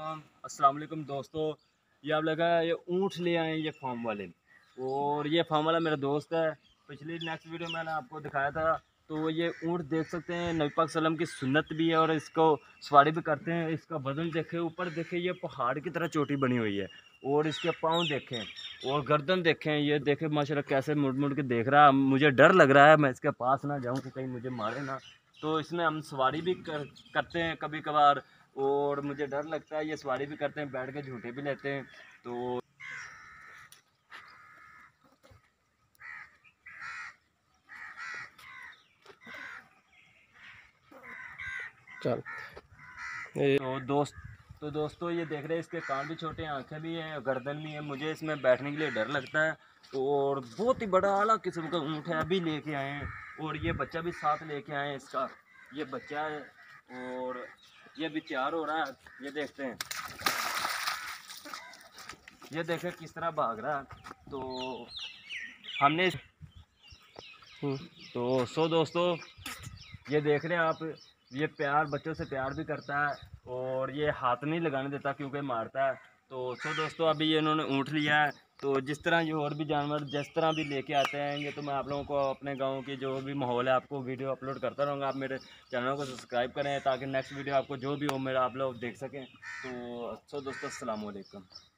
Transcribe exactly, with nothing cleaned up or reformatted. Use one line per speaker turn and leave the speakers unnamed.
वालेकुम अस्सलाम वालेकुम दोस्तों। ये आप लगा ये ऊँट ले आए ये फार्म वाले, और ये फार्म वाला मेरा दोस्त है। पिछली नेक्स्ट वीडियो मैंने आपको दिखाया था। तो ये ऊँट देख सकते हैं, नबी पाक सल्लम की सुन्नत भी है और इसको सवारी भी करते हैं। इसका वजन देखें, ऊपर देखें, ये पहाड़ की तरह चोटी बनी हुई है। और इसके पाँव देखें और गर्दन देखें, ये देखें माशाल्लाह कैसे मुड़ मुड़ के देख रहा है। मुझे डर लग रहा है मैं इसके पास ना जाऊँ कि कहीं मुझे मारे ना। तो इसमें हम सवारी भी कर, करते हैं कभी कभार, और मुझे डर लगता है। ये सवारी भी करते हैं, बैठ के झूठे भी लेते हैं। तो
चल
तो दोस्त तो दोस्तों ये देख रहे हैं, इसके कान भी छोटे हैं, आंखें भी हैं, गर्दन भी है। मुझे इसमें बैठने के लिए डर लगता है। और बहुत ही बड़ा आला किस्म का ऊँट है, अभी लेके आए हैं। और ये बच्चा भी साथ लेके आए हैं इसका। ये बच्चा है और ये भी तैयार हो रहा है। ये देखते हैं, ये देखें किस तरह भाग रहा है। तो हमने तो सो दोस्तों ये देख रहे हैं आप, ये प्यार बच्चों से प्यार भी करता है और ये हाथ नहीं लगाने देता क्योंकि मारता है। तो सो दोस्तों अभी ये इन्होंने ऊँट लिया है। तो जिस तरह ये और भी जानवर जिस तरह भी लेके आते हैं, तो मैं आप लोगों को अपने गांव की जो भी माहौल है आपको वीडियो अपलोड करता रहूँगा। आप मेरे चैनल को सब्सक्राइब करें ताकि नेक्स्ट वीडियो आपको जो भी हो मेरा आप लोग देख सकें। तो सो दोस्तों अस्सलाम वालेकुम।